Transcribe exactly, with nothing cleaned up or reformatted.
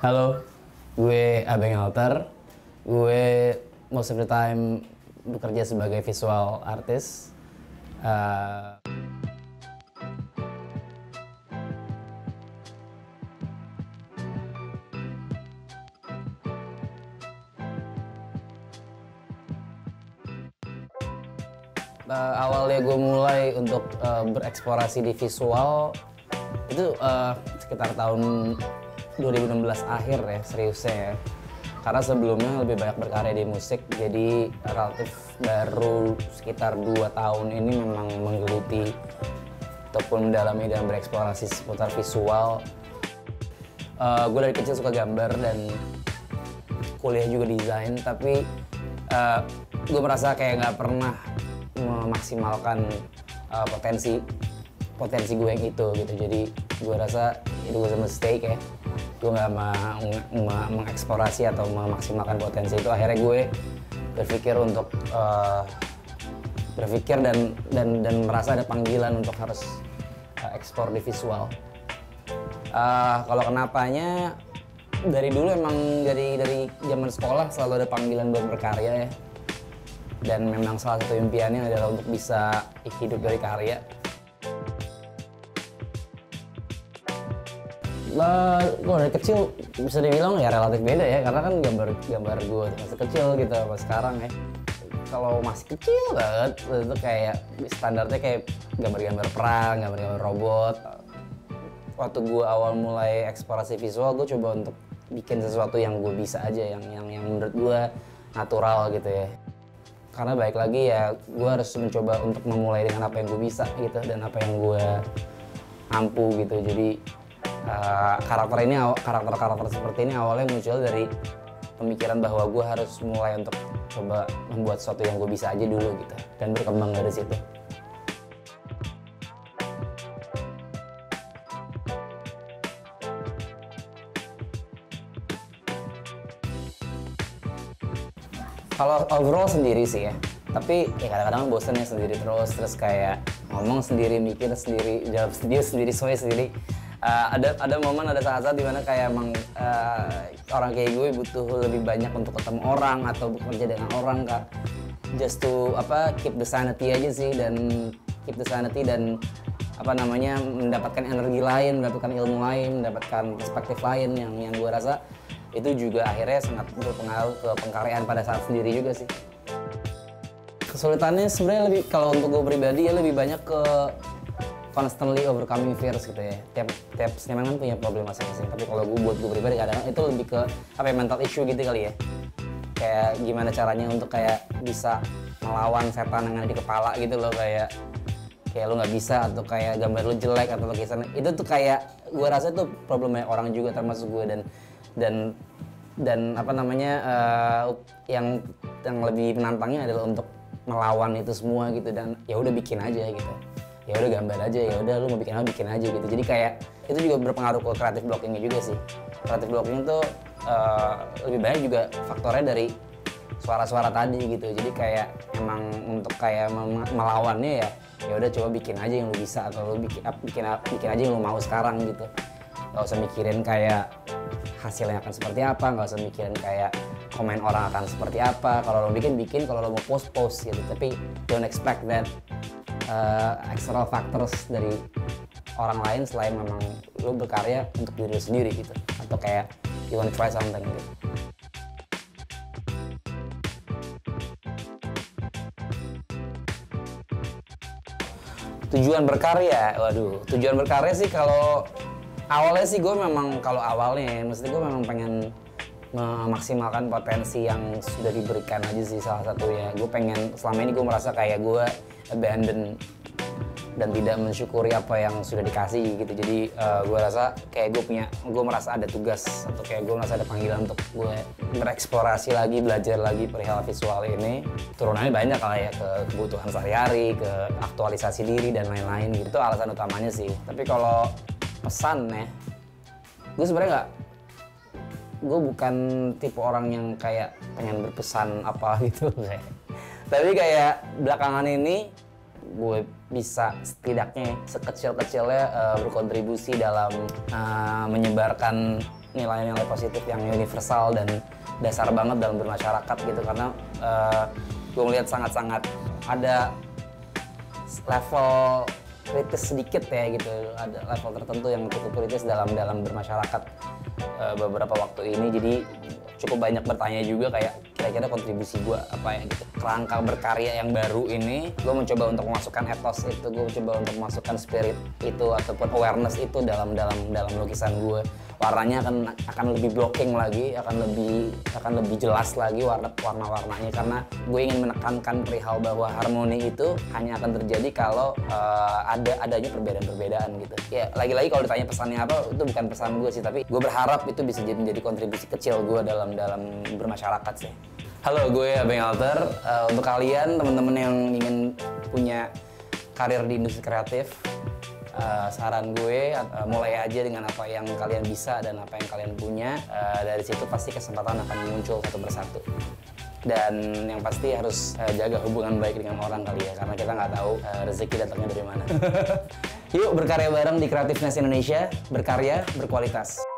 Halo, gue Abeng Altar. Gue most of the time bekerja sebagai visual artist. Uh, uh, awalnya gue mulai untuk uh, bereksplorasi di visual itu uh, sekitar tahun dua ribu enam belas akhir ya, seriusnya ya. Karena sebelumnya lebih banyak berkarya di musik, jadi relatif baru sekitar dua tahun ini memang menggeluti ataupun mendalami dan bereksplorasi seputar visual. Uh, gue dari kecil suka gambar dan kuliah juga desain, tapi uh, gue merasa kayak nggak pernah memaksimalkan uh, potensi potensi gue yang itu gitu. Jadi gue rasa itu was a mistake ya. Gue nggak mau mengeksplorasi atau memaksimalkan potensi itu. Akhirnya gue berpikir untuk uh, berpikir dan dan dan merasa ada panggilan untuk harus uh, ekspor di visual. Uh, kalau kenapanya, dari dulu emang dari dari zaman sekolah selalu ada panggilan buat berkarya ya. Dan memang salah satu impiannya adalah untuk bisa hidup dari karya. Lah, gue dari kecil bisa dibilang ya relatif beda ya, karena kan gambar gambar gue masih kecil gitu sama sekarang ya. Kalau masih kecil banget itu kayak standarnya kayak gambar-gambar perang, gambar-gambar robot. Waktu gue awal mulai eksplorasi visual, gue coba untuk bikin sesuatu yang gue bisa aja, yang yang yang menurut gue natural gitu ya. Karena baik lagi ya, gue harus mencoba untuk memulai dengan apa yang gue bisa gitu dan apa yang gue mampu gitu. Jadi Uh, karakter ini karakter-karakter seperti ini awalnya muncul dari pemikiran bahwa gue harus mulai untuk coba membuat sesuatu yang gue bisa aja dulu gitu, dan berkembang dari situ. Kalau overall sendiri sih ya, tapi ya kadang-kadang bosen ya sendiri terus, terus kayak ngomong sendiri, mikir sendiri, jawab sendiri, sendiri, semuanya sendiri. Uh, ada ada momen, ada saat-saat dimana kayak emang uh, orang kayak gue butuh lebih banyak untuk ketemu orang atau bekerja dengan orang, kak, just to apa keep the sanity aja sih, dan keep the sanity dan apa namanya mendapatkan energi lain, mendapatkan ilmu lain, mendapatkan perspektif lain yang yang gue rasa itu juga akhirnya sangat berpengaruh ke pengkaryaan pada saat sendiri juga sih. Kesulitannya sebenarnya lebih, kalau untuk gue pribadi ya lebih banyak ke constantly overcoming fears gitu ya. Tiap tiap seniman kan punya problem masing-masing. Tapi kalau gue buat gue pribadi kadang-kadang itu lebih ke apa ya, mental issue gitu kali ya. Kayak gimana caranya untuk kayak bisa melawan setan yang ada di kepala gitu loh, kayak kayak lu nggak bisa, atau kayak gambar lu jelek atau lukisan itu tuh kayak gue rasa itu problem banyak orang juga termasuk gue, dan dan dan apa namanya uh, yang yang lebih menantangnya adalah untuk melawan itu semua gitu, dan ya udah bikin aja gitu. Ya udah gambar aja, ya udah lu mau bikin apa bikin aja gitu. Jadi kayak itu juga berpengaruh ke creative blockingnya juga sih. Creative blocking tuh uh, lebih banyak juga faktornya dari suara-suara tadi gitu. Jadi kayak emang untuk kayak melawannya ya ya udah coba bikin aja yang lu bisa, atau lu bikin bikin bikin aja yang lu mau sekarang gitu. Gak usah mikirin kayak hasilnya akan seperti apa, nggak usah mikirin kayak komen orang akan seperti apa. Kalau lo bikin bikin, kalau lo mau post post gitu. Tapi don't expect that Uh, external factors dari orang lain selain memang lo berkarya untuk diri lo sendiri gitu, atau kayak you want to try something gitu. Tujuan berkarya, waduh, tujuan berkarya sih kalau awalnya sih gue memang kalau awalnya, maksudnya gue memang pengen memaksimalkan potensi yang sudah diberikan aja sih. Salah satunya gue pengen, selama ini gue merasa kayak gue abandon dan tidak mensyukuri apa yang sudah dikasih gitu. Jadi uh, gue rasa kayak gue punya, gue merasa ada tugas atau kayak gue merasa ada panggilan untuk gue bereksplorasi lagi, belajar lagi perihal visual ini. Turunannya banyak lah ya, ke kebutuhan sehari-hari, ke aktualisasi diri dan lain-lain gitu. Itu alasan utamanya sih. Tapi kalau pesan ya, gue sebenarnya nggak, gue bukan tipe orang yang kayak pengen berpesan apa gitu. Tapi kayak belakangan ini gue bisa setidaknya sekecil-kecilnya uh, berkontribusi dalam uh, menyebarkan nilai-nilai positif yang universal dan dasar banget dalam bermasyarakat gitu, karena uh, gue melihat sangat-sangat ada level kritis sedikit ya gitu, ada level tertentu yang cukup kritis dalam dalam bermasyarakat uh, beberapa waktu ini. Jadi cukup banyak bertanya juga kayak kira-kira kontribusi gue apa ya gitu. Kerangka berkarya yang baru ini, gue mencoba untuk memasukkan etos itu, gue mencoba untuk memasukkan spirit itu ataupun awareness itu dalam dalam dalam lukisan gue. Warnanya akan akan lebih blocking lagi, akan lebih akan lebih jelas lagi warna warna-warnanya, karena gue ingin menekankan perihal bahwa harmoni itu hanya akan terjadi kalau uh, ada adanya perbedaan-perbedaan gitu. Ya lagi-lagi kalau ditanya pesannya apa, itu bukan pesan gue sih, tapi gue berharap itu bisa jadi menjadi kontribusi kecil gue dalam dalam bermasyarakat sih. Halo, gue Abeng Alter. Uh, untuk kalian teman-teman yang ingin punya karir di industri kreatif, Uh, saran gue uh, mulai aja dengan apa yang kalian bisa dan apa yang kalian punya. Uh, dari situ pasti kesempatan akan muncul satu persatu. Dan yang pasti harus uh, jaga hubungan baik dengan orang kali ya, karena kita nggak tahu uh, rezeki datangnya dari mana. Yuk berkarya bareng di Creativeness Indonesia, berkarya berkualitas.